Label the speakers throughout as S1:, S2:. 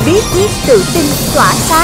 S1: Bí quyết tự tin tỏa sáng.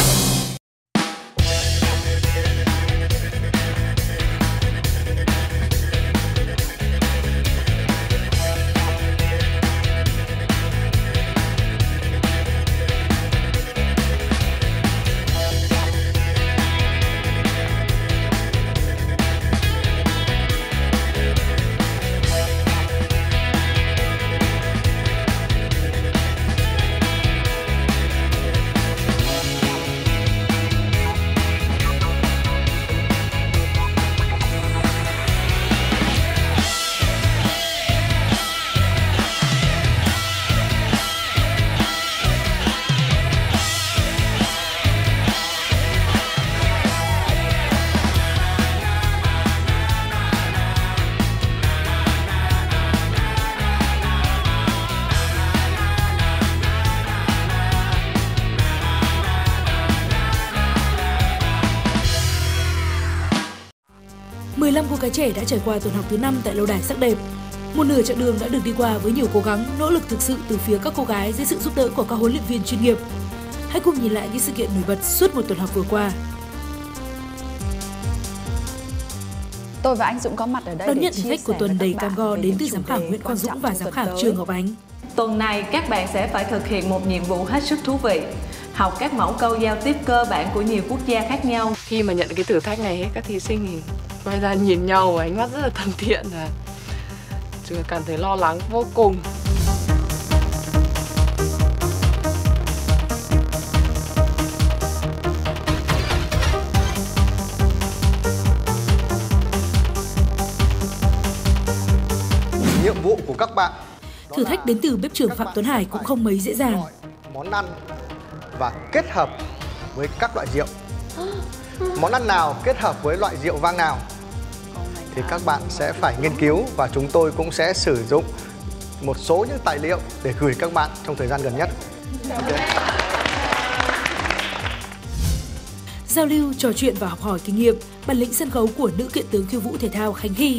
S2: Năm cô gái trẻ đã trải qua tuần học thứ 5 tại lâu đài sắc đẹp. Một nửa chặng đường đã được đi qua với nhiều cố gắng, nỗ lực thực sự từ phía các cô gái dưới sự giúp đỡ của các huấn luyện viên chuyên nghiệp. Hãy cùng nhìn lại những sự kiện nổi bật suốt một tuần học vừa qua.
S3: Tôi và anh Dũng có mặt ở đây
S2: đón
S3: để
S2: nhận
S3: chia
S2: thử thách của
S3: sẻ
S2: tuần
S3: với
S2: đầy
S3: các
S2: cam
S3: bạn
S2: go
S3: về
S2: đến
S3: những
S2: từ
S3: chủ
S2: giám khảo
S3: đề
S2: Nguyễn Quang
S3: quan
S2: Dũng
S3: trọng
S2: và
S3: trong
S2: giám
S3: tuần
S2: khảo
S3: tới.
S2: Trương Ngọc Ánh.
S4: Tuần này các bạn sẽ phải thực hiện một nhiệm vụ hết sức thú vị. Học các mẫu câu giao tiếp cơ bản của nhiều quốc gia khác nhau.
S5: Khi mà nhận cái thử thách này, các thí sinh thì quay ra nhìn nhau với ánh mắt rất là thân thiện và chúng cảm thấy lo lắng vô cùng.
S6: Nhiệm vụ của các bạn
S2: Thử thách đến từ bếp trưởng Phạm Tuấn Hải cũng không mấy dễ dàng.
S6: món ăn và kết hợp với các loại rượu. Món ăn nào kết hợp với loại rượu vang nào thì các bạn sẽ phải nghiên cứu, và chúng tôi cũng sẽ sử dụng một số những tài liệu để gửi các bạn trong thời gian gần nhất.
S2: Giao lưu, trò chuyện và học hỏi kinh nghiệm, bản lĩnh sân khấu của nữ kiện tướng khiêu vũ thể thao Khánh Hy.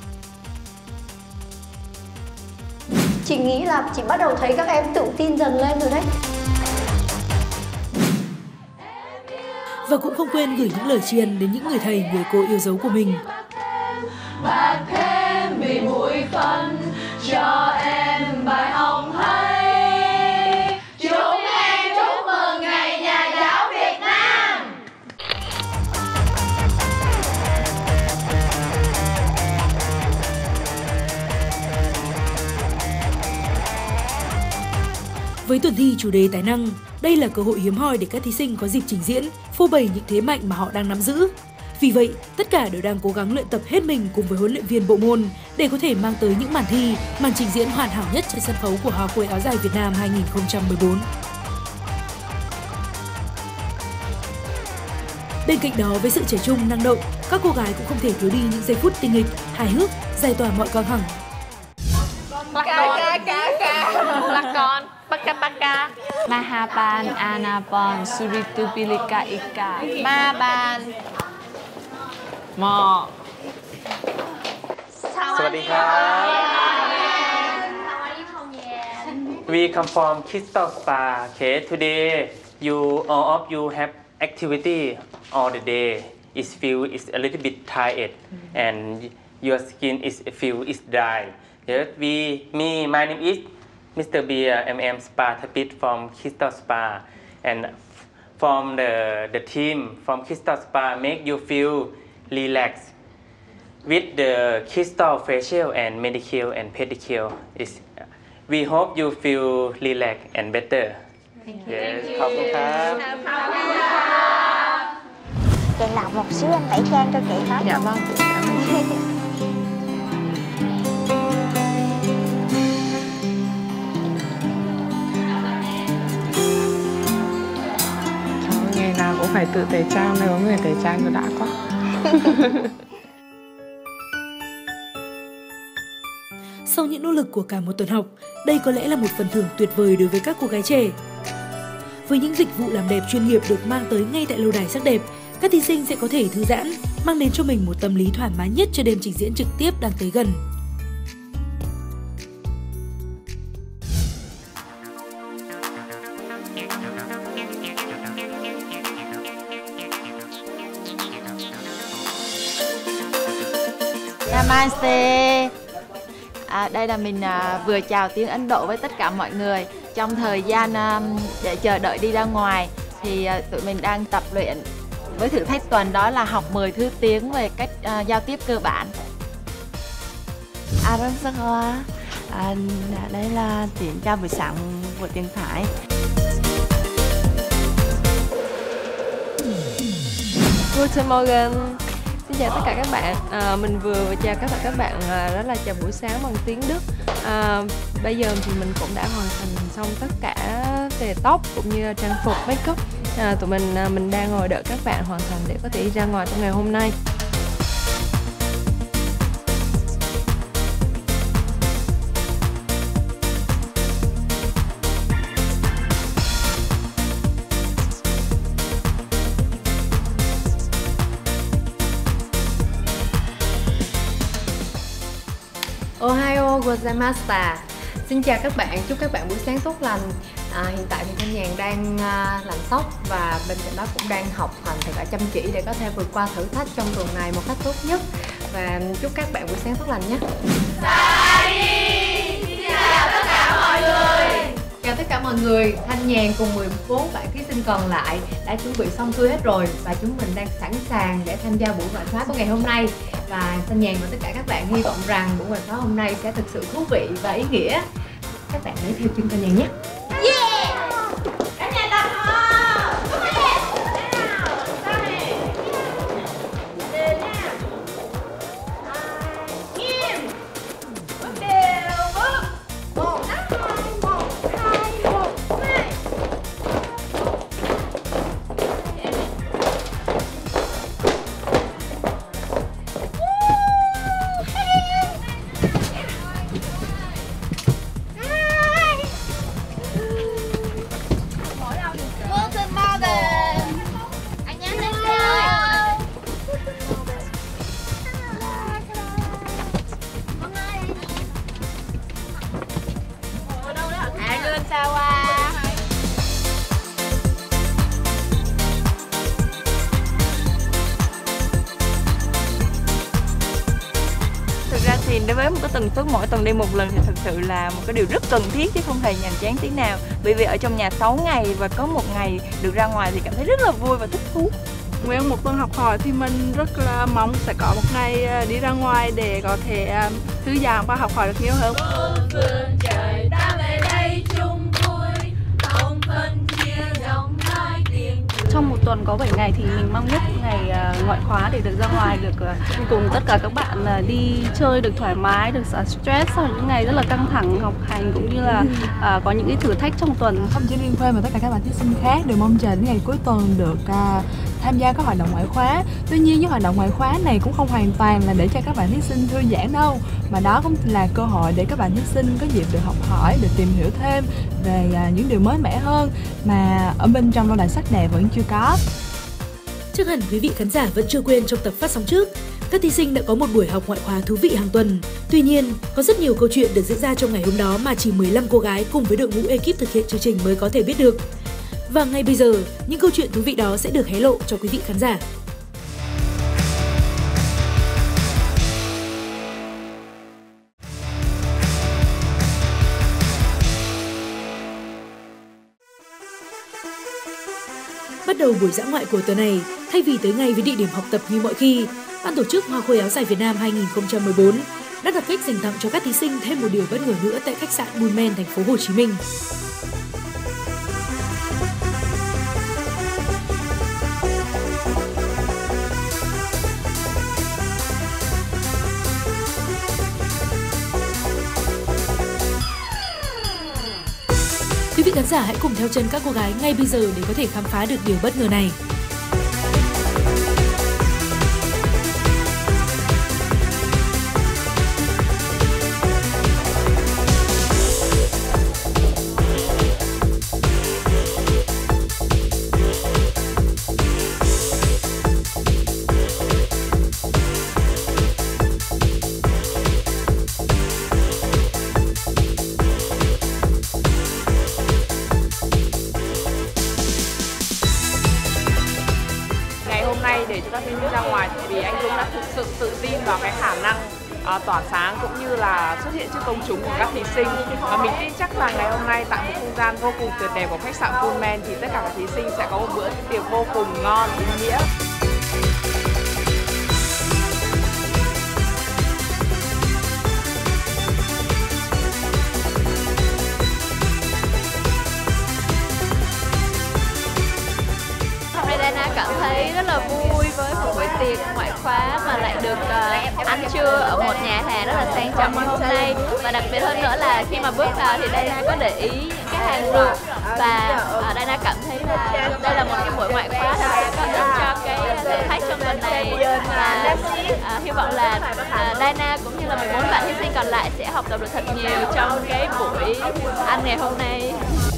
S7: Chị nghĩ là chị bắt đầu thấy các em tự tin dần lên rồi đấy.
S2: Và cũng không quên gửi những lời tri ân đến những người thầy, người cô yêu dấu của mình.
S8: Và thêm vì bụi phận cho em bài học hay. Chúng em chúc mừng Ngày Nhà giáo Việt Nam.
S2: Với tuần thi chủ đề tài năng, đây là cơ hội hiếm hoi để các thí sinh có dịp trình diễn, phô bày những thế mạnh mà họ đang nắm giữ. Vì vậy, tất cả đều đang cố gắng luyện tập hết mình cùng với huấn luyện viên bộ môn để có thể mang tới những màn thi, màn trình diễn hoàn hảo nhất trên sân khấu của Hoa khôi áo dài Việt Nam 2014. Bên cạnh đó, với sự trẻ trung, năng động, các cô gái cũng không thể thiếu đi những giây phút tinh nghịch, hài hước, giải tỏa mọi căng thẳng.
S5: Lakon, paka.
S3: Mahaban, Anapon, Suritubilika Ika, Maban.
S5: Mò.
S9: สวัสดีครับ We come from Crystal Spa. Okay, today all of you have activity all the day. It feel is a little bit tired and your skin is dry. Yes, my name is Mr. Beer Spa Therapist from Crystal Spa, and from the team from Crystal Spa make you feel relaxed with the crystal facial and manicure and pedicure. We hope you feel relaxed and better. Yes, ขอบคุณครับ
S1: Chị lọc một xíu anh tẩy trang cho chị hết.
S5: Dạ vâng. Ngày nào cũng phải tự tẩy trang, nếu có người tẩy trang thì đã quá.
S2: Sau những nỗ lực của cả một tuần học, đây có lẽ là một phần thưởng tuyệt vời đối với các cô gái trẻ. Với những dịch vụ làm đẹp chuyên nghiệp được mang tới ngay tại lâu đài sắc đẹp, các thí sinh sẽ có thể thư giãn, mang đến cho mình một tâm lý thoải mái nhất cho đêm trình diễn trực tiếp đang tới gần.
S3: Namaste. Đây là mình vừa chào tiếng Ấn Độ với tất cả mọi người. Trong thời gian để chờ đợi đi ra ngoài thì tụi mình đang tập luyện với thử thách tuần, đó là học 10 thứ tiếng về cách giao tiếp cơ bản.
S10: Arasakawa. Đây là tiếng chào buổi sáng của tiếng Thái.
S11: Guten Morgen. Xin chào tất cả các bạn. Mình vừa chào các bạn đó là chào buổi sáng bằng tiếng Đức. Bây giờ thì mình cũng đã hoàn thành xong tất cả về tóc cũng như trang phục, make up. Tụi mình đang ngồi đợi các bạn hoàn thành để có thể đi ra ngoài trong ngày hôm nay.
S12: Ohayou gozaimashita. Xin chào các bạn, chúc các bạn buổi sáng tốt lành. Hiện tại thì Thanh Nhàn đang làm tóc và bên cạnh đó cũng đang học hành thật là chăm chỉ để có thể vượt qua thử thách trong tuần này một cách tốt nhất. Và chúc các bạn buổi sáng tốt lành nhé.
S8: Xin chào tất cả mọi người.
S12: Chào tất cả mọi người, Thanh Nhàn cùng 14 bạn thí sinh còn lại đã chuẩn bị xong xuôi hết rồi và chúng mình đang sẵn sàng để tham gia buổi ngoại khóa của ngày hôm nay. Và Thanh Nhàn và tất cả các bạn hy vọng rằng buổi ngoại khóa hôm nay sẽ thực sự thú vị và ý nghĩa. Các bạn hãy theo chân Thanh Nhàn nhé.
S10: Thì đối với một cái tần suất mỗi tuần đi một lần thì thực sự là một cái điều rất cần thiết chứ không hề nhàm chán tí nào. Bởi vì ở trong nhà 6 ngày và có một ngày được ra ngoài thì cảm thấy rất là vui và thích thú.
S13: Nguyên một tuần học hỏi thì mình rất là mong sẽ có một ngày đi ra ngoài để có thể thư giãn và học hỏi được nhiều hơn.
S14: Trong một tuần có 7 ngày thì mình mong nhất ngày ngoại khóa để được ra ngoài, được cùng tất cả các bạn đi chơi được thoải mái, được xả stress sau những ngày rất là căng thẳng học hành cũng như là có những cái thử thách trong tuần.
S15: Không chỉ Liên Khuê mà tất cả các bạn thí sinh khác đều mong chờ đến ngày cuối tuần được tham gia các hoạt động ngoại khóa. Tuy nhiên những hoạt động ngoại khóa này cũng không hoàn toàn là để cho các bạn thí sinh thư giãn đâu, mà đó cũng là cơ hội để các bạn thí sinh có dịp được học hỏi, được tìm hiểu thêm về những điều mới mẻ hơn mà ở bên trong lâu đài sắc đẹp vẫn chưa có.
S2: Chắc hẳn quý vị khán giả vẫn chưa quên trong tập phát sóng trước, các thí sinh đã có một buổi học ngoại khóa thú vị hàng tuần. Tuy nhiên, có rất nhiều câu chuyện được diễn ra trong ngày hôm đó mà chỉ 15 cô gái cùng với đội ngũ ekip thực hiện chương trình mới có thể biết được. Và ngay bây giờ, những câu chuyện thú vị đó sẽ được hé lộ cho quý vị khán giả. Bắt đầu buổi dã ngoại của tuần này, thay vì tới ngay với địa điểm học tập như mọi khi, ban tổ chức Hoa Khôi Áo Dài Việt Nam 2014 đã đặt cách dành tặng cho các thí sinh thêm một điều bất ngờ nữa tại khách sạn Moonman, thành phố Hồ Chí Minh. Quý vị khán giả hãy cùng theo chân các cô gái ngay bây giờ để có thể khám phá được điều bất ngờ này.
S5: Để cho các thí sinh ra ngoài thì anh Dũng đã thực sự tự tin vào cái khả năng tỏa sáng cũng như là xuất hiện trước công chúng của các thí sinh. Và mình tin chắc là ngày hôm nay tại một không gian vô cùng tuyệt đẹp của khách sạn Pullman thì tất cả các thí sinh sẽ có một bữa tiệc vô cùng ngon, ý nghĩa.
S11: Dana cảm thấy rất là vui với một buổi tiệc ngoại khóa mà lại được ăn trưa ở một nhà hàng rất là sang trọng như hôm nay. Và đặc biệt hơn nữa là khi mà bước vào thì Dana có để ý những cái hàng rượu và Dana cảm thấy là đây là một cái buổi ngoại khóa thật sự có ích cho cái thử thách trong tuần này. Và hy vọng là Dana cũng như là 14 bạn thí sinh còn lại sẽ học tập được thật nhiều trong cái buổi ăn ngày hôm nay.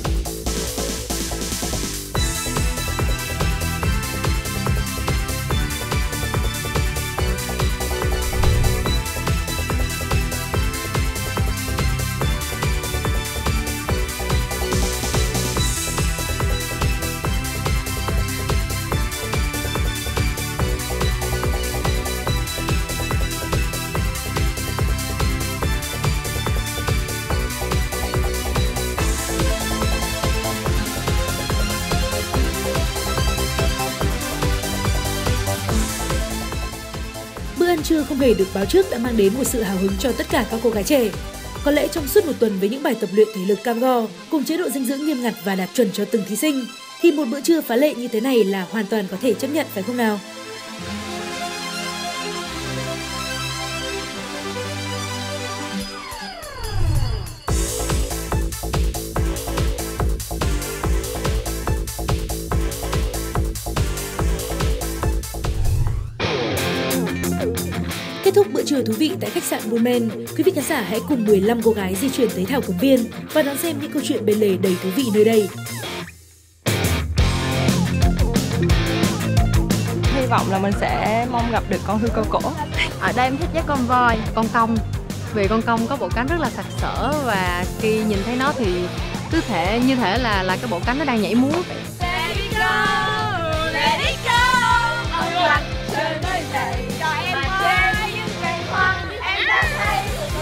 S2: Bữa ăn trưa không hề được báo trước đã mang đến một sự hào hứng cho tất cả các cô gái trẻ. Có lẽ trong suốt một tuần với những bài tập luyện thể lực cam go, cùng chế độ dinh dưỡng nghiêm ngặt và đạt chuẩn cho từng thí sinh, thì một bữa trưa phá lệ như thế này là hoàn toàn có thể chấp nhận, phải không nào? Kết thúc bữa trưa thú vị tại khách sạn Pullman, quý vị khán giả hãy cùng 15 cô gái di chuyển tới thảo cầm viên và đón xem những câu chuyện bên lề đầy thú vị nơi đây.
S11: Hy vọng là mình sẽ mong gặp được con hươu cao cổ. Ở đây em thích nhất con voi, con công. Vì con công có bộ cánh rất là sặc sỡ và khi nhìn thấy nó thì cứ như thể là cái bộ cánh nó đang nhảy múa.
S8: Let it go, let it go. Trời ơi dậy cho em ơi, những cây hoa em đã thấy.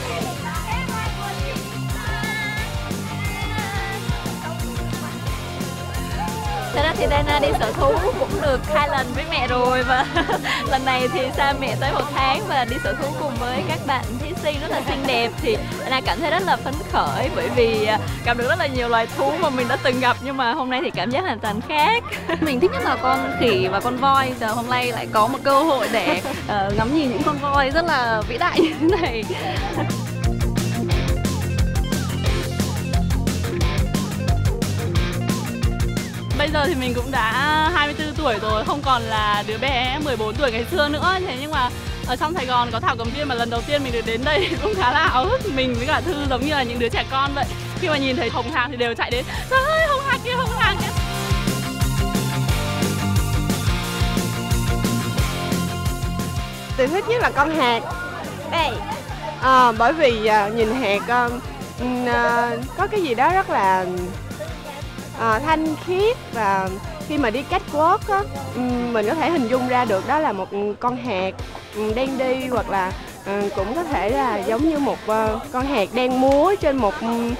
S11: Thật ra thì Dana đi sở thú cũng được 2 lần với mẹ rồi và lần này thì xa mẹ tới 1 tháng và đi sở thú cùng với các bạn thí sinh rất là xinh đẹp thì Dana cảm thấy rất là phấn khởi bởi vì gặp được rất là nhiều loài thú mà mình đã từng gặp nhưng mà hôm nay thì cảm giác hoàn toàn khác.
S14: Mình thích nhất là con khỉ và con voi, giờ hôm nay lại có một cơ hội để ngắm nhìn những con voi rất là vĩ đại như thế này.
S13: Bây giờ thì mình cũng đã 24 tuổi rồi, không còn là đứa bé 14 tuổi ngày xưa nữa. Thế nhưng mà ở trong Sài Gòn có thảo cầm viên mà lần đầu tiên mình được đến đây cũng khá là háo hức. Mình với cả Thư giống như là những đứa trẻ con vậy. Khi mà nhìn thấy hồng hạc thì đều chạy đến. Trời ơi, hồng hạc kia, hồng hạc kia.
S16: Tôi thích nhất là con hạc. Bởi vì nhìn hạc có cái gì đó rất là thanh khiết và khi mà đi catwalk á, mình có thể hình dung ra được đó là một con hạc đang đi hoặc là cũng có thể là giống như một con hạc đang múa trên một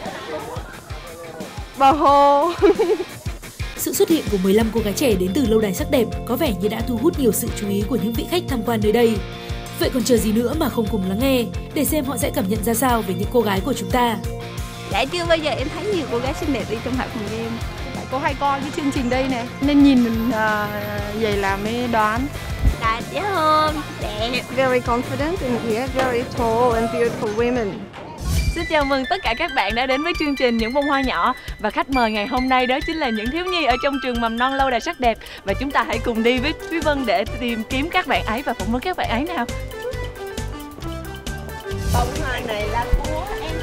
S16: bờ hồ.
S2: Sự xuất hiện của 15 cô gái trẻ đến từ lâu đài sắc đẹp có vẻ như đã thu hút nhiều sự chú ý của những vị khách tham quan nơi đây. Vậy còn chờ gì nữa mà không cùng lắng nghe để xem họ sẽ cảm nhận ra sao về những cô gái của chúng ta.
S14: Dạ chưa bao giờ em thấy nhiều cô gái xinh đẹp đi trong thảo cầm viên. Cô hay coi cái chương trình đây nè nên nhìn vậy là mới đoán.
S11: Dạ dễ hơn, đẹp.
S16: Very confident and yeah, very tall and beautiful women.
S10: Xin chào mừng tất cả các bạn đã đến với chương trình Những Bông Hoa Nhỏ. Và khách mời ngày hôm nay đó chính là những thiếu nhi ở trong trường mầm non lâu đài sắc đẹp. Và chúng ta hãy cùng đi với Thúy Vân để tìm kiếm các bạn ấy và phỏng vấn các bạn ấy nào.
S8: Bông hoa này là của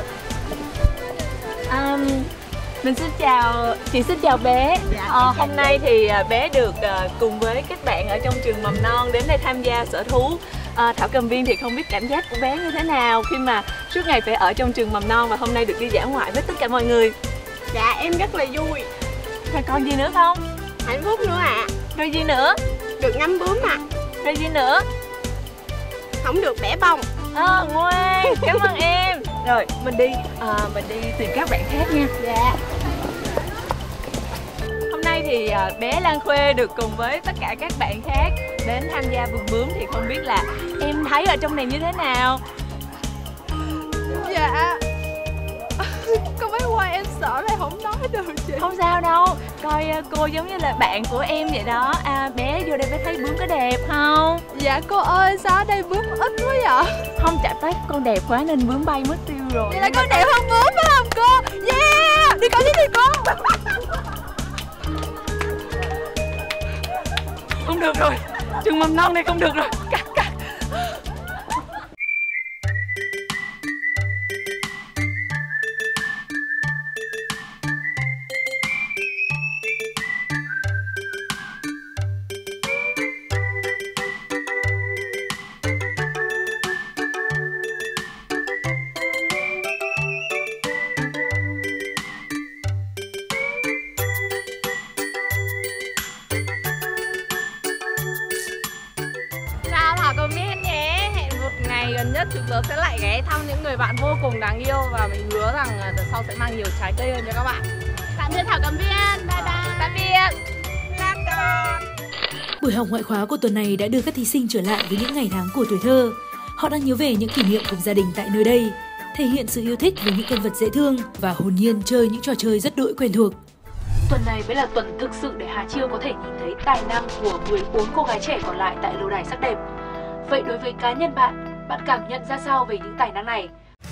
S8: em.
S10: Mình xin chào, chị xin chào bé. Hôm nay thì bé được cùng với các bạn ở trong trường mầm non đến đây tham gia sở thú thảo cầm viên thì không biết cảm giác của bé như thế nào khi mà suốt ngày phải ở trong trường mầm non và hôm nay được đi dã ngoại với tất cả mọi người.
S16: Dạ em rất là vui.
S10: Rồi còn gì nữa không?
S16: Hạnh phúc nữa ạ.
S10: Rồi gì nữa?
S16: Được ngắm bướm ạ.
S10: Rồi gì nữa?
S16: Không được bẻ bông.
S10: Ngoan, cảm ơn em. Rồi, mình đi tìm các bạn khác nha.
S1: Dạ.
S10: Hôm nay thì bé Lan Khuê được cùng với tất cả các bạn khác đến tham gia vườn bướm, thì không biết là em thấy ở trong này như thế nào?
S16: Dạ. Con bé Hoài em sợ là không nói được chị.
S10: Không sao đâu, coi cô giống như là bạn của em vậy đó. Bé vô đây bé thấy bướm có đẹp không?
S16: Dạ cô ơi, sao ở đây bướm ít quá vậy?
S10: Không, chả thấy con đẹp quá nên bướm bay mất tiêu rồi.
S16: Vậy là con đẹp hơn bướm phải không cô? Yeah, đi coi đi cô.
S10: Không được rồi, trường mầm non này không được rồi. Cắt.
S14: Gần nhất chúng tớ sẽ lại ghé thăm những người bạn vô cùng đáng yêu và mình hứa rằng tuần sau sẽ mang nhiều trái cây hơn cho các bạn. Tạm biệt Thảo Cầm Viên, bye bye. Tạm biệt.
S2: Buổi học ngoại khóa của tuần này đã đưa các thí sinh trở lại với những ngày tháng của tuổi thơ. Họ đang nhớ về những kỷ niệm cùng gia đình tại nơi đây, thể hiện sự yêu thích với những con vật dễ thương và hồn nhiên chơi những trò chơi rất đỗi quen thuộc.
S17: Tuần này mới là tuần thực sự để Hà Chiêu có thể nhìn thấy tài năng của 14 cô gái trẻ còn lại tại lâu đài sắc đẹp. Vậy đối với cá nhân bạn cảm nhận ra sao về những tài năng này?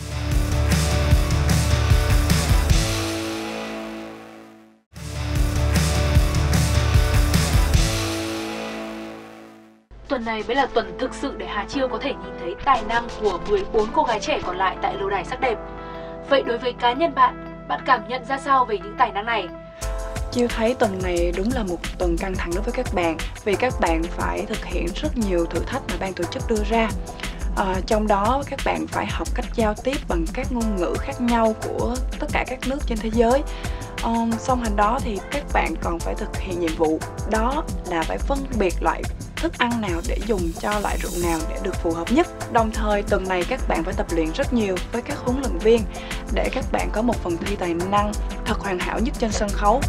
S17: Tuần này mới là tuần thực sự để Hà Chiêu có thể nhìn thấy tài năng của 14 cô gái trẻ còn lại tại lâu đài sắc đẹp. Vậy đối với cá nhân bạn cảm nhận ra sao về những tài năng này?
S18: Chiêu thấy tuần này đúng là một tuần căng thẳng đối với các bạn, vì các bạn phải thực hiện rất nhiều thử thách mà ban tổ chức đưa ra. Trong đó các bạn phải học cách giao tiếp bằng các ngôn ngữ khác nhau của tất cả các nước trên thế giới. Song hành đó thì các bạn còn phải thực hiện nhiệm vụ, đó là phải phân biệt loại thức ăn nào để dùng cho loại rượu nào để được phù hợp nhất. Đồng thời tuần này các bạn phải tập luyện rất nhiều với các huấn luyện viên để các bạn có một phần thi tài năng thật hoàn hảo nhất trên sân khấu.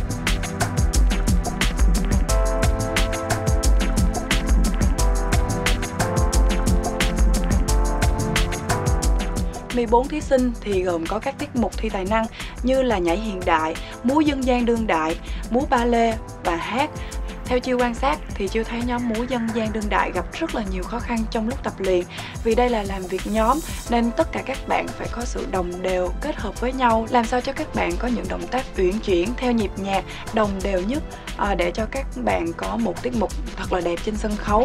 S18: ...14 thí sinh thì gồm có các tiết mục thi tài năng như là nhảy hiện đại, múa dân gian đương đại, múa ba lê và hát. Theo Chiêu quan sát thì Chiêu thấy nhóm múa dân gian đương đại gặp rất là nhiều khó khăn trong lúc tập luyện. Vì đây là làm việc nhóm nên tất cả các bạn phải có sự đồng đều kết hợp với nhau, làm sao cho các bạn có những động tác uyển chuyển theo nhịp nhạc đồng đều nhất để cho các bạn có một tiết mục thật là đẹp trên sân khấu.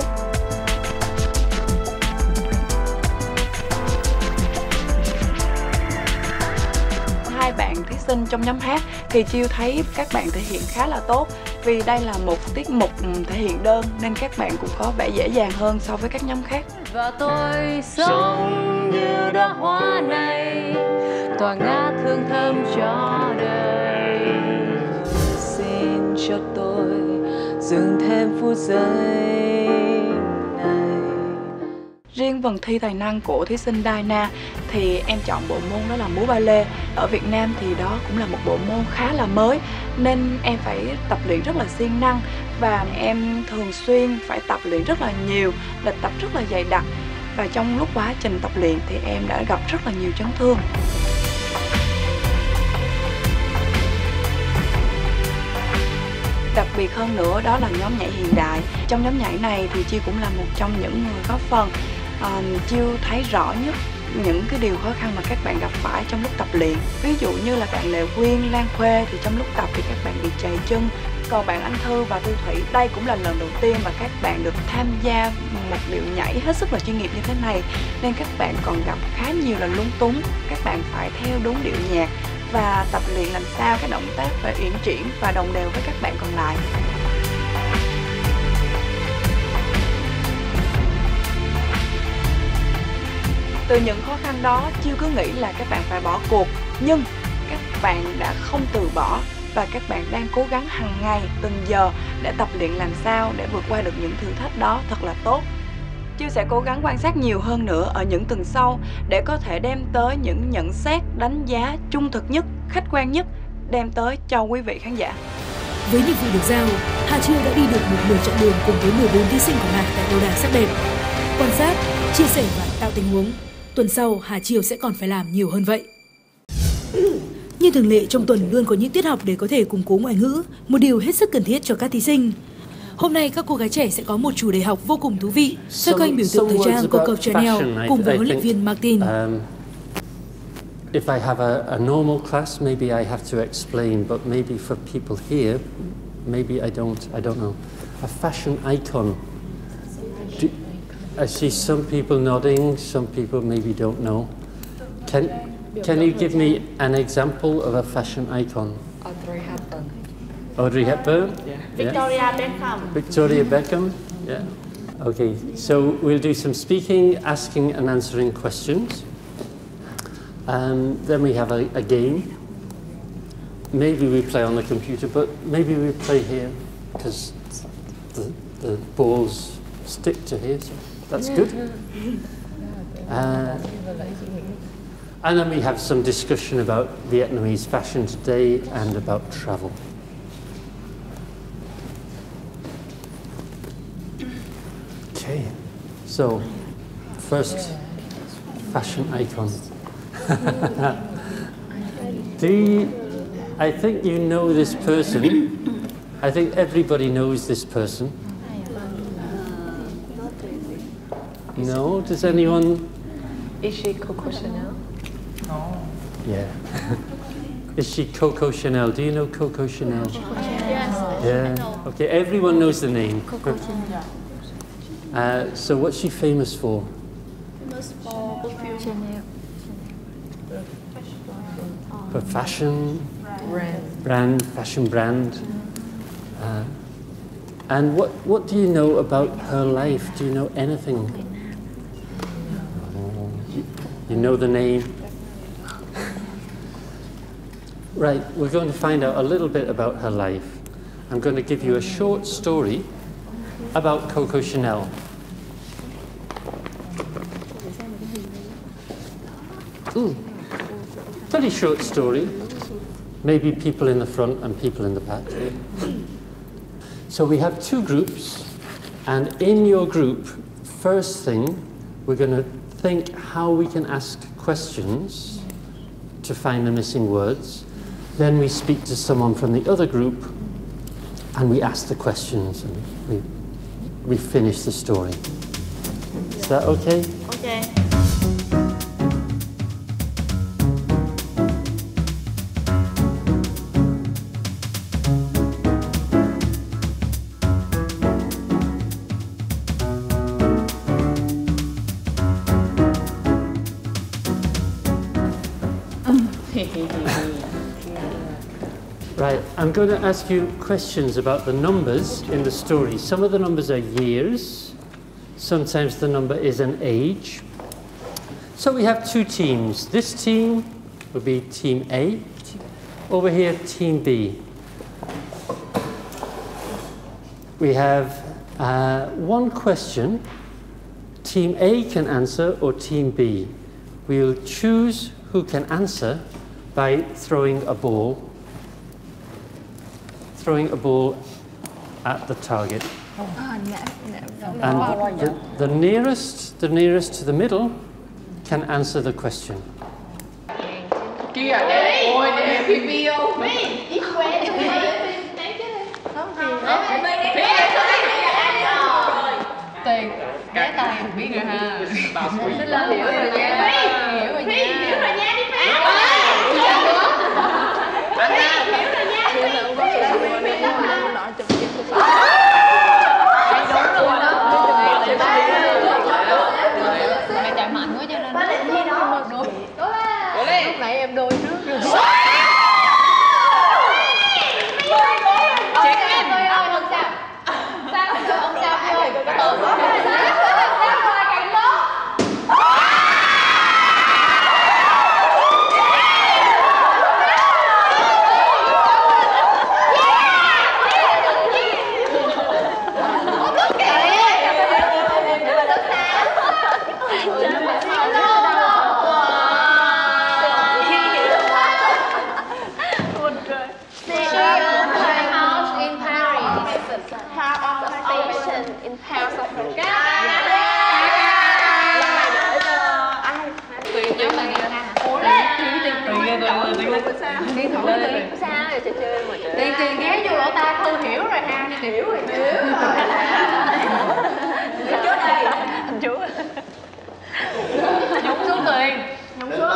S18: Hai bạn thí sinh trong nhóm hát thì Chiêu thấy các bạn thể hiện khá là tốt, vì đây là một tiết mục thể hiện đơn nên các bạn cũng có vẻ dễ dàng hơn so với các nhóm khác.
S8: Và tôi sống như đóa hoa này, tỏa ngát hương thơm cho đời. Xin cho tôi dừng thêm phút giây này.
S18: Riêng phần thi tài năng của thí sinh Diana thì em chọn bộ môn đó là múa ba lê. Ở Việt Nam thì đó cũng là một bộ môn khá là mới nên em phải tập luyện rất là siêng năng và em thường xuyên phải tập luyện rất là nhiều, lịch tập rất là dày đặc. Và trong lúc quá trình tập luyện thì em đã gặp rất là nhiều chấn thương. Đặc biệt hơn nữa đó là nhóm nhảy hiện đại. Trong nhóm nhảy này thì Chiêu cũng là một trong những người góp phần. Chiêu thấy rõ nhất những cái điều khó khăn mà các bạn gặp phải trong lúc tập luyện. Ví dụ như là bạn Lệ Quyên, Lan Khuê thì trong lúc tập thì các bạn bị chày chân. Còn bạn Anh Thư và Thu Thủy, đây cũng là lần đầu tiên mà các bạn được tham gia một điệu nhảy hết sức là chuyên nghiệp như thế này, nên các bạn còn gặp khá nhiều lần lung túng. Các bạn phải theo đúng điệu nhạc và tập luyện làm sao cái động tác phải uyển chuyển và đồng đều với các bạn còn lại. Từ những khó khăn đó, Chiêu cứ nghĩ là các bạn phải bỏ cuộc, nhưng các bạn đã không từ bỏ và các bạn đang cố gắng hàng ngày, từng giờ để tập luyện làm sao để vượt qua được những thử thách đó thật là tốt. Chiêu sẽ cố gắng quan sát nhiều hơn nữa ở những tuần sau để có thể đem tới những nhận xét, đánh giá trung thực nhất, khách quan nhất đem tới cho quý vị khán giả.
S2: Với nhiệm vụ được giao, Hà Chiêu đã đi được một nửa chặng đường cùng với 14 thí sinh còn lại tại lâu đài sắc đẹp. Quan sát, chia sẻ và tạo tình huống. Tuần sau, Hà Chiêu sẽ còn phải làm nhiều hơn vậy. Như thường lệ, trong tuần luôn có những tiết học để có thể củng cố ngoại ngữ, một điều hết sức cần thiết cho các thí sinh. Hôm nay, các cô gái trẻ sẽ có một chủ đề học vô cùng thú vị xoay quanh biểu tượng thời trang Coco Chanel cùng với huấn luyện viên Martin.
S19: If I have a normal class, maybe I have to explain, but maybe for people here, maybe I don't know. A fashion icon. I see some people nodding, some people maybe don't know. Can you give me an example of a fashion icon?
S20: Audrey Hepburn.
S19: Audrey Hepburn?
S20: Yeah.
S13: Victoria Beckham.
S19: Victoria Beckham? Yeah. Okay, so we'll do some speaking, asking and answering questions. Then we have a game. Maybe we play on the computer, but maybe we play here because the balls stick to here, so that's good. And then we have some discussion about Vietnamese fashion today and about travel. Okay, so first, fashion icon. I think you know this person. I think everybody knows this person. No? Does anyone?
S20: Is she Coco Chanel? No.
S19: Yeah. Is she Coco Chanel? Do you know Coco Chanel?
S20: Yes.
S19: Yeah. Okay, everyone knows the name.
S20: Coco Chanel.
S19: So what's she famous for?
S20: Famous for perfume.
S19: For fashion? Fashion brand. And what do you know about her life? Do you know anything? You know the name? Right, we're going to find out a little bit about her life. I'm going to give you a short story about Coco Chanel. Pretty short story. Maybe people in the front and people in the back. So we have two groups, and in your group, first thing, we're going to think how we can ask questions to find the missing words. Then we speak to someone from the other group, and we ask the questions, and we finish the story. Is that okay?
S13: Okay.
S19: Right, I'm going to ask you questions about the numbers in the story. Some of the numbers are years. Sometimes the number is an age. So we have two teams. This team will be Team A. Over here, Team B. We have one question. Team A can answer or Team B. We'll choose who can answer by throwing a ball at the target. And the nearest to the middle can answer the question.
S20: Tiền, cái tay biết rồi ha. Xin lỗi, hiểu rồi nha. Hiểu rồi nha. Hiểu rồi nha, đi phá. Mày chạy mạnh quá cho nên lúc nãy em đôi trước rồi. in House of Lần này để cho anh tùy nhóm mình ủa đấy tiền thử sao rồi chơi mà tiền ghé vô lỗ tai Thư hiểu rồi ha, hiểu rồi trước đây chú nhúng xuống tiền nhúng xuống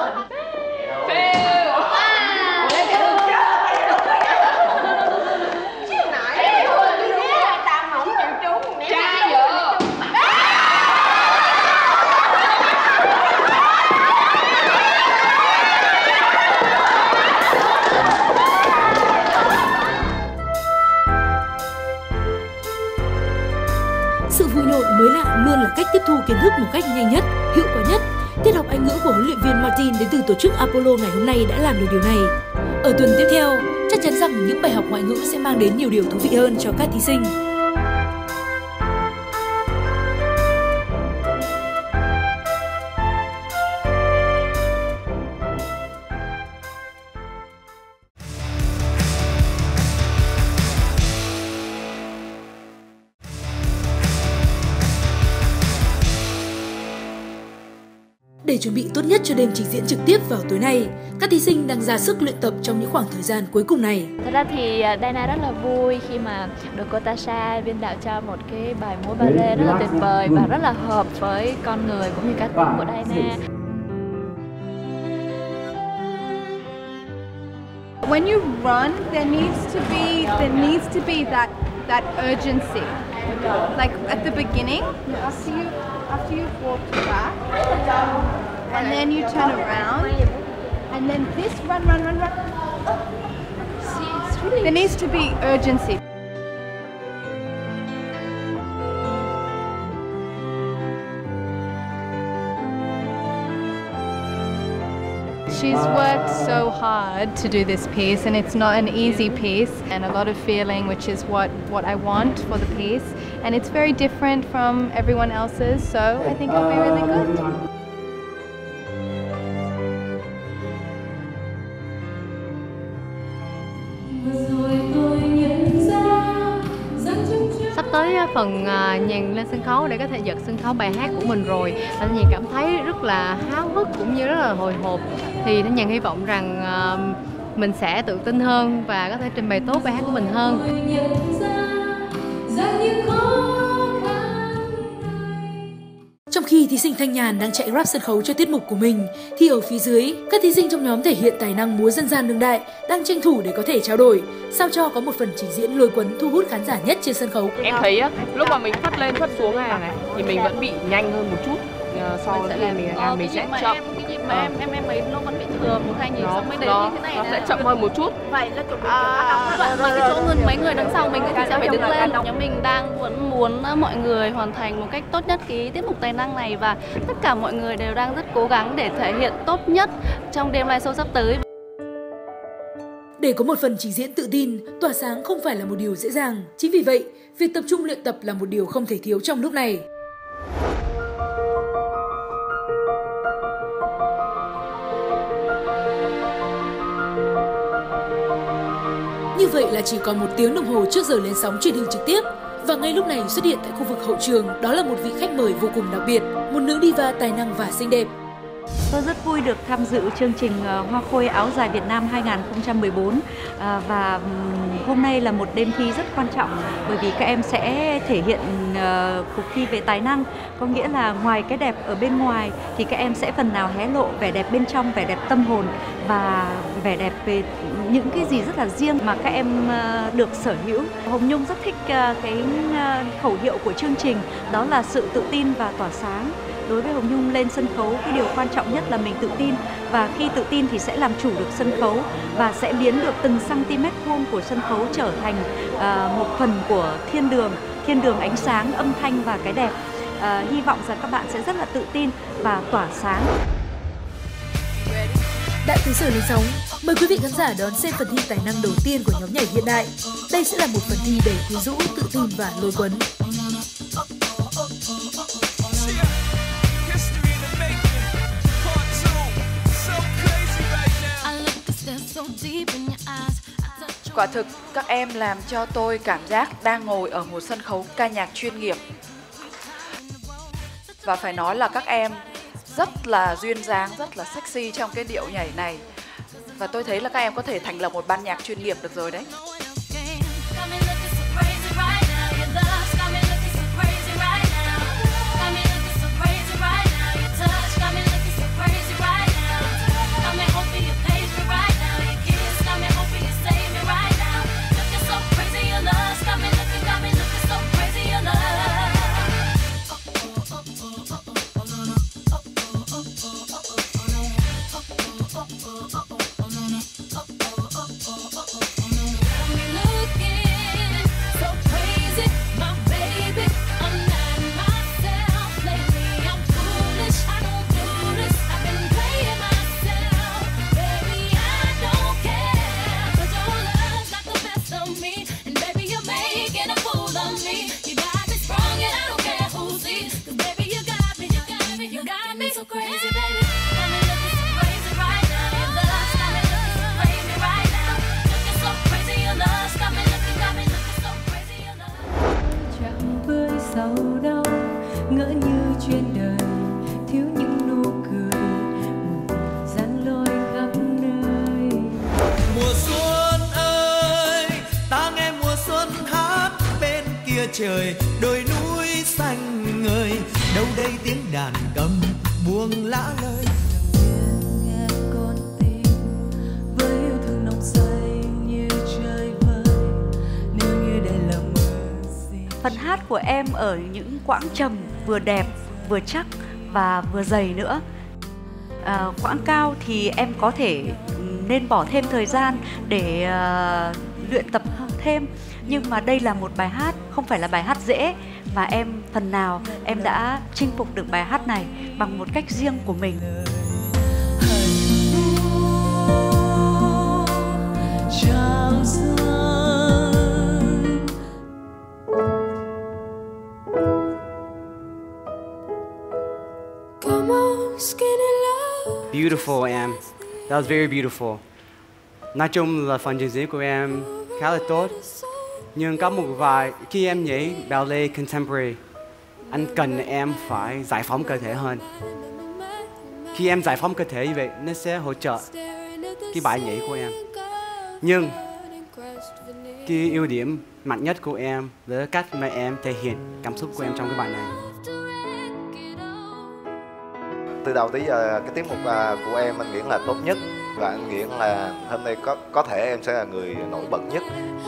S2: Sự vui nhộn mới lạ luôn là cách tiếp thu kiến thức một cách nhanh nhất, hiệu quả nhất. Tiết học Anh ngữ của huấn luyện viên Martin đến từ tổ chức Apollo ngày hôm nay đã làm được điều này. Ở tuần tiếp theo, chắc chắn rằng những bài học ngoại ngữ sẽ mang đến nhiều điều thú vị hơn cho các thí sinh. Để chuẩn bị tốt nhất cho đêm trình diễn trực tiếp vào tối nay, các thí sinh đang ra sức luyện tập trong những khoảng thời gian cuối cùng này.
S21: Thật ra thì Diana rất là vui khi mà được cô Tasha biên đạo cho một cái bài múa ballet rất là tuyệt vời và rất là hợp với con người cũng như cá tính của Diana.
S22: When you run, there needs to be that urgency. Like at the beginning, after you walk back, and then you turn around, and then this run. See, it's really there needs to be urgency. She's worked so hard to do this piece, and it's not an easy piece, and a lot of feeling, which is what I want for the piece, and it's very different from everyone else's, so I think it'll be really good.
S12: Sắp tới phần Nhàn lên sân khấu để có thể giật sân khấu bài hát của mình rồi, Thanh Nhàn cảm thấy rất là háo hức cũng như rất là hồi hộp. Thì Thanh Nhàn hy vọng rằng mình sẽ tự tin hơn và có thể trình bày tốt bài hát của mình hơn.
S2: Trong khi thí sinh Thanh Nhàn đang chạy rap sân khấu cho tiết mục của mình, thì ở phía dưới, các thí sinh trong nhóm thể hiện tài năng múa dân gian đương đại đang tranh thủ để có thể trao đổi, sao cho có một phần trình diễn lôi cuốn thu hút khán giả nhất trên sân khấu.
S5: Em thấy á, lúc mà mình phất lên phất xuống này thì mình vẫn bị nhanh hơn một chút so với mình sẽ chậm.
S10: Cái nhịp mà em ấy nó vẫn bị thừa một hai nhịp xong mới đến như thế này.
S5: Nó sẽ chậm hơn một chút.
S10: Vậy là chuẩn bị cái chỗ mấy người đằng sau mình thì sẽ phải đứng lên. Nhóm mình đang muốn mọi người hoàn thành một cách tốt nhất cái tiết mục tài năng này, và tất cả mọi người đều đang rất cố gắng để thể hiện tốt nhất trong đêm live show sắp tới.
S2: Để có một phần trình diễn tự tin, tỏa sáng không phải là một điều dễ dàng. Chính vì vậy, việc tập trung luyện tập là một điều không thể thiếu trong lúc này. Như vậy là chỉ còn 1 tiếng đồng hồ trước giờ lên sóng truyền hình trực tiếp. Và ngay lúc này xuất hiện tại khu vực hậu trường, đó là một vị khách mời vô cùng đặc biệt, một nữ diva tài năng và xinh đẹp.
S23: Tôi rất vui được tham dự chương trình Hoa Khôi áo dài Việt Nam 2014 và hôm nay là một đêm thi rất quan trọng bởi vì các em sẽ thể hiện cuộc thi về tài năng, có nghĩa là ngoài cái đẹp ở bên ngoài thì các em sẽ phần nào hé lộ vẻ đẹp bên trong, vẻ đẹp tâm hồn và vẻ đẹp về những cái gì rất là riêng mà các em được sở hữu. Hồng Nhung rất thích cái khẩu hiệu của chương trình, đó là sự tự tin và tỏa sáng. Đối với Hồng Nhung lên sân khấu, cái điều quan trọng nhất là mình tự tin, và khi tự tin thì sẽ làm chủ được sân khấu và sẽ biến được từng cm vuông của sân khấu trở thành một phần của thiên đường ánh sáng, âm thanh và cái đẹp. Hy vọng rằng các bạn sẽ rất là tự tin và tỏa sáng.
S2: Đại Tứ Sở lên sóng, mời quý vị khán giả đón xem phần thi tài năng đầu tiên của nhóm nhảy hiện đại. Đây sẽ là một phần thi đầy quyến rũ, tự tin và lôi cuốn.
S4: Quả thực các em làm cho tôi cảm giác đang ngồi ở một sân khấu ca nhạc chuyên nghiệp. Và phải nói là các em rất là duyên dáng, rất là sexy trong cái điệu nhảy này. Và tôi thấy là các em có thể thành lập một ban nhạc chuyên nghiệp được rồi đấy.
S6: Trời đồi núi xanh ngời, đâu đây tiếng đàn cầm buông lá lời. Nghe con tim với yêu thương nồng say như trời vơi, nếu như đây là mơ.
S23: Phần hát của em ở những quãng trầm vừa đẹp, vừa chắc và vừa dày nữa. Quãng cao thì em có thể nên bỏ thêm thời gian để luyện tập thêm. Nhưng mà đây là một bài hát, không phải là bài hát dễ. Và em phần nào em đã chinh phục được bài hát này bằng một cách riêng của mình.
S7: Beautiful em. That was very beautiful. Nói chung là phần trình diễn của em khá là tốt. Nhưng có một vài khi em nhảy ballet contemporary, anh cần em phải giải phóng cơ thể hơn. Khi em giải phóng cơ thể như vậy, nó sẽ hỗ trợ cái bài nhảy của em. Nhưng cái ưu điểm mạnh nhất của em là cách mà em thể hiện cảm xúc của em trong cái bài này.
S24: Từ đầu tới giờ cái tiết mục của em anh nghĩ là tốt nhất, và anh nghĩ là hôm nay có thể em sẽ là người nổi bật nhất.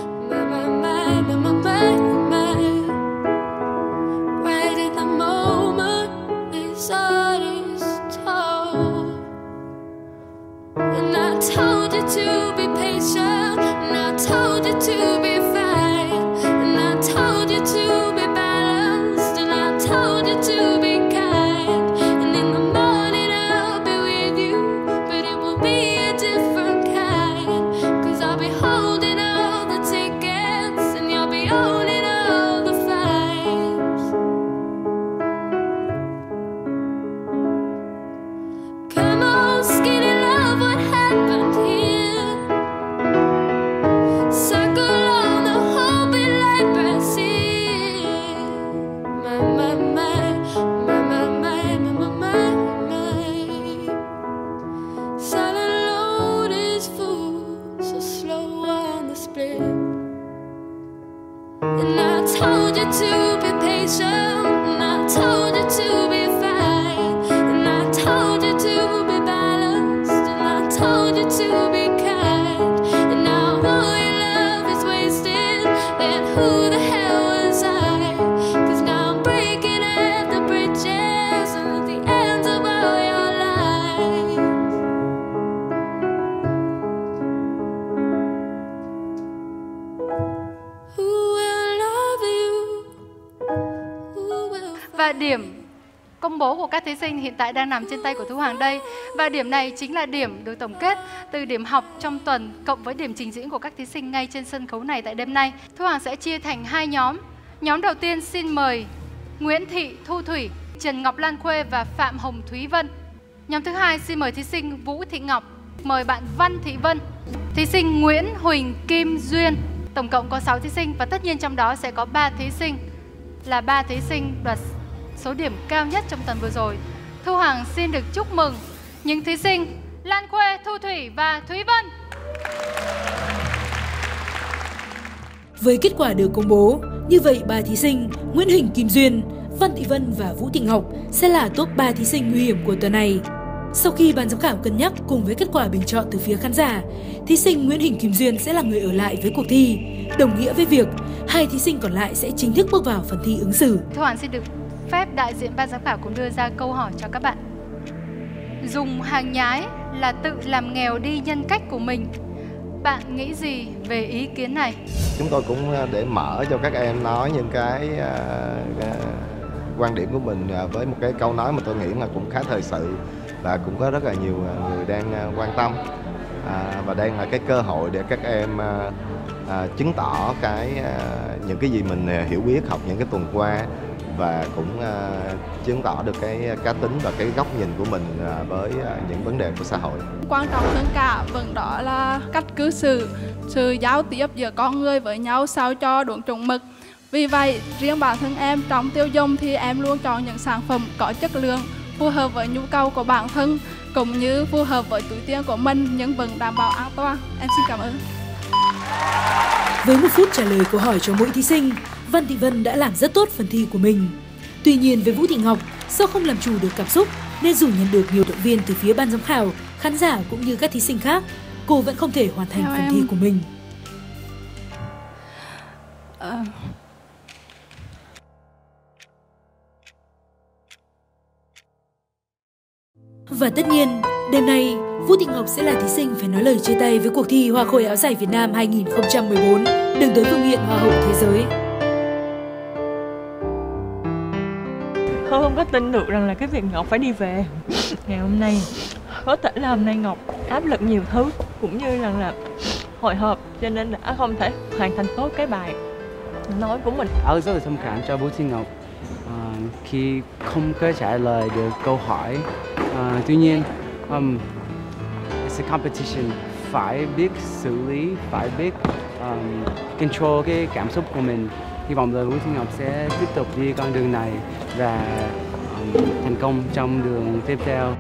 S25: Và điểm công bố của các thí sinh hiện tại đang nằm trên tay của Thu Hoàng đây. Và điểm này chính là điểm được tổng kết từ điểm học trong tuần cộng với điểm trình diễn của các thí sinh ngay trên sân khấu này tại đêm nay. Thu Hoàng sẽ chia thành hai nhóm. Nhóm đầu tiên xin mời Nguyễn Thị Thu Thủy, Trần Ngọc Lan Khuê và Phạm Hồng Thúy Vân. Nhóm thứ hai xin mời thí sinh Vũ Thị Ngọc, Mời bạn Văn Thị Vân. Thí sinh Nguyễn Huỳnh Kim Duyên. Tổng cộng có 6 thí sinh và tất nhiên trong đó sẽ có 3 thí sinh là 3 thí sinh đoạt số điểm cao nhất trong tuần vừa rồi. Thu Hằng xin được chúc mừng những thí sinh Lan Khuê, Thu Thủy và Thúy Vân.
S2: Với kết quả được công bố, như vậy 3 thí sinh Nguyễn Huỳnh Kim Duyên, Văn Thị Vân và Vũ Thị Ngọc sẽ là top 3 thí sinh nguy hiểm của tuần này. Sau khi ban giám khảo cân nhắc cùng với kết quả bình chọn từ phía khán giả, thí sinh Nguyễn Huỳnh Kim Duyên sẽ là người ở lại với cuộc thi, đồng nghĩa với việc 2 thí sinh còn lại sẽ chính thức bước vào phần thi ứng xử.
S25: Thu Hằng xin được phép đại diện ban giám khảo cũng đưa ra câu hỏi cho các bạn. Dùng hàng nhái là tự làm nghèo đi nhân cách của mình. Bạn nghĩ gì về ý kiến này?
S24: Chúng tôi cũng để mở cho các em nói những cái quan điểm của mình với một cái câu nói mà tôi nghĩ là cũng khá thời sự và cũng có rất là nhiều người đang quan tâm, và đây là cái cơ hội để các em chứng tỏ những cái gì mình hiểu biết, học những cái tuần qua, và cũng chứng tỏ được cái cá tính và cái góc nhìn của mình với những vấn đề của xã hội.
S1: Quan trọng hơn cả vẫn đó là cách cư xử, sự giao tiếp giữa con người với nhau sao cho đúng chuẩn mực. Vì vậy, riêng bản thân em trong tiêu dùng thì em luôn chọn những sản phẩm có chất lượng, phù hợp với nhu cầu của bản thân, cũng như phù hợp với túi tiền của mình nhưng vẫn đảm bảo an toàn. Em xin cảm ơn.
S2: Với 1 phút trả lời câu hỏi cho mỗi thí sinh, Văn Thị Vân đã làm rất tốt phần thi của mình. Tuy nhiên với Vũ Thị Ngọc, do không làm chủ được cảm xúc nên dù nhận được nhiều động viên từ phía ban giám khảo, khán giả cũng như các thí sinh khác, cô vẫn không thể hoàn thành phần thi của mình. Và tất nhiên, đêm nay, Vũ Thị Ngọc sẽ là thí sinh phải nói lời chia tay với cuộc thi Hoa khôi áo dài Việt Nam 2014, đường tới vương miện Hoa hậu thế giới.
S3: Không có tin được rằng là cái việc Ngọc phải đi về ngày hôm nay. Có thể là hôm nay Ngọc áp lực nhiều thứ cũng như là hồi hộp cho nên đã không thể hoàn thành tốt cái bài nói của mình.
S7: Rất là thông cảm cho Vũ Thị Ngọc khi không có trả lời được câu hỏi. Tuy nhiên, it's a competition, phải biết xử lý, phải biết control cái cảm xúc của mình. Hy vọng là Vũ Thị Ngọc sẽ tiếp tục đi con đường này và thành công trong đường tiếp theo.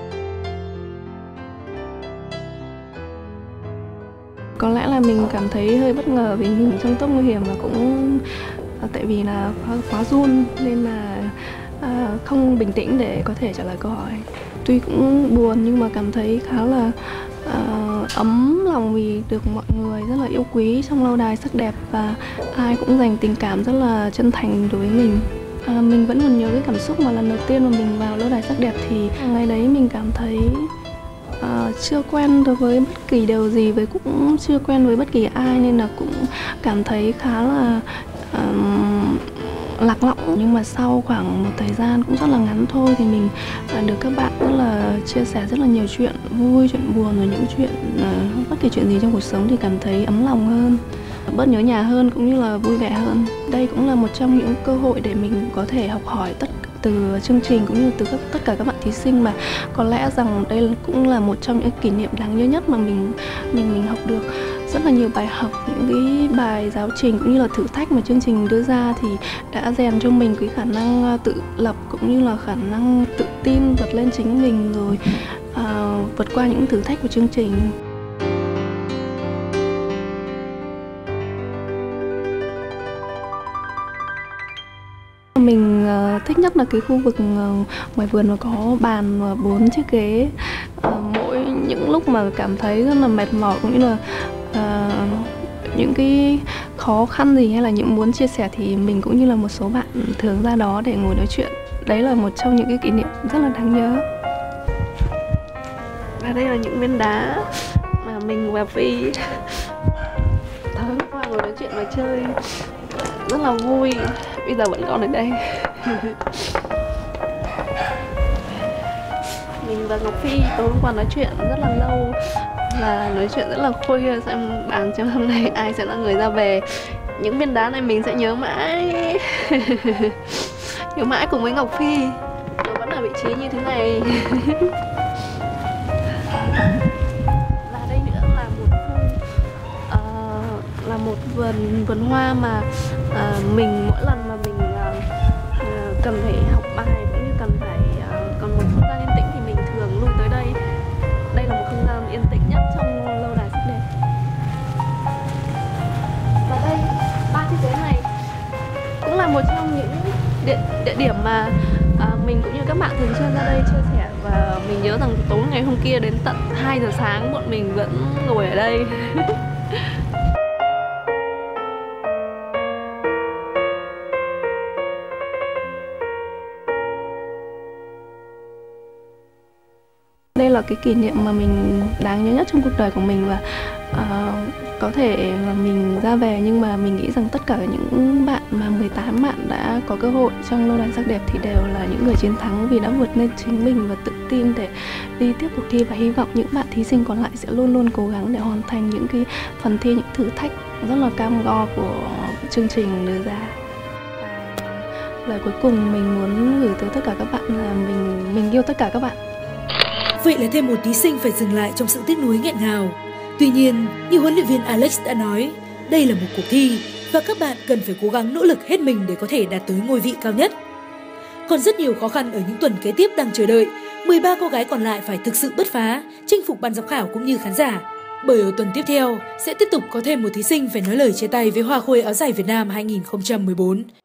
S14: Có lẽ là mình cảm thấy hơi bất ngờ vì mình trong top nguy hiểm và cũng tại vì là quá run nên là không bình tĩnh để có thể trả lời câu hỏi. Tuy cũng buồn nhưng mà cảm thấy khá là ấm lòng vì được mọi người rất là yêu quý trong lâu đài sắc đẹp và ai cũng dành tình cảm rất là chân thành đối với mình. Mình vẫn còn nhớ cái cảm xúc mà lần đầu tiên mà mình vào lâu đài sắc đẹp thì ngày đấy mình cảm thấy chưa quen đối với bất kỳ điều gì, với cũng chưa quen với bất kỳ ai nên là cũng cảm thấy khá là lạc lõng. Nhưng mà sau khoảng một thời gian cũng rất là ngắn thôi thì mình được các bạn rất là chia sẻ rất là nhiều chuyện vui, chuyện buồn, rồi những chuyện bất kỳ chuyện gì trong cuộc sống thì cảm thấy ấm lòng hơn, bớt nhớ nhà hơn cũng như là vui vẻ hơn. Đây cũng là một trong những cơ hội để mình có thể học hỏi từ chương trình cũng như từ tất cả các bạn thí sinh, mà có lẽ rằng đây cũng là một trong những kỷ niệm đáng nhớ nhất mà mình học được. Rất là nhiều bài học, những cái bài giáo trình cũng như là thử thách mà chương trình đưa ra thì đã rèn cho mình cái khả năng tự lập cũng như là khả năng tự tin vượt lên chính mình, rồi vượt qua những thử thách của chương trình. Mình thích nhất là cái khu vực ngoài vườn mà có bàn và 4 chiếc ghế. Mỗi những lúc mà cảm thấy rất là mệt mỏi cũng như là những cái khó khăn gì hay là những muốn chia sẻ thì mình cũng như là một số bạn thường ra đó để ngồi nói chuyện. Đấy là một trong những cái kỷ niệm rất là đáng nhớ. Và đây là những viên đá mà mình và Phi tối qua ngồi nói chuyện và chơi rất là vui. Bây giờ vẫn còn ở đây. Mình và Ngọc Phi tối qua nói chuyện rất là lâu và nói chuyện rất là khuya, xem bàn xem hôm nay ai sẽ là người ra về. Những viên đá này mình sẽ nhớ mãi. Nhớ mãi cùng với Ngọc Phi. Nó vẫn ở vị trí như thế này. là một vườn hoa mà mình mỗi lần mà mình cần phải học bài cũng như cần phải còn một không gian yên tĩnh thì mình thường lui tới đây. Đây là một không gian yên tĩnh nhất trong lâu đài sắc đẹp. Và đây, ba chiếc ghế này cũng là một trong những địa điểm mà mình cũng như các bạn thường xuyên ra đây chia sẻ. Và mình nhớ rằng tối ngày hôm kia đến tận 2 giờ sáng bọn mình vẫn ngồi ở đây. Đây là cái kỷ niệm mà mình đáng nhớ nhất trong cuộc đời của mình, và có thể là mình ra về nhưng mà mình nghĩ rằng tất cả những bạn mà 18 bạn đã có cơ hội trong lâu đài sắc đẹp thì đều là những người chiến thắng vì đã vượt lên chính mình và tự tin để đi tiếp cuộc thi, và hy vọng những bạn thí sinh còn lại sẽ luôn luôn cố gắng để hoàn thành những cái phần thi, những thử thách rất là cam go của chương trình đưa ra. Lời cuối cùng mình muốn gửi tới tất cả các bạn là mình yêu tất cả các bạn.
S2: Vậy là thêm một thí sinh phải dừng lại trong sự tiếc nuối nghẹn ngào. Tuy nhiên, như huấn luyện viên Alex đã nói, đây là một cuộc thi và các bạn cần phải cố gắng nỗ lực hết mình để có thể đạt tới ngôi vị cao nhất. Còn rất nhiều khó khăn ở những tuần kế tiếp đang chờ đợi, 13 cô gái còn lại phải thực sự bứt phá, chinh phục ban giám khảo cũng như khán giả. Bởi ở tuần tiếp theo sẽ tiếp tục có thêm một thí sinh phải nói lời chia tay với Hoa khôi áo dài Việt Nam 2014.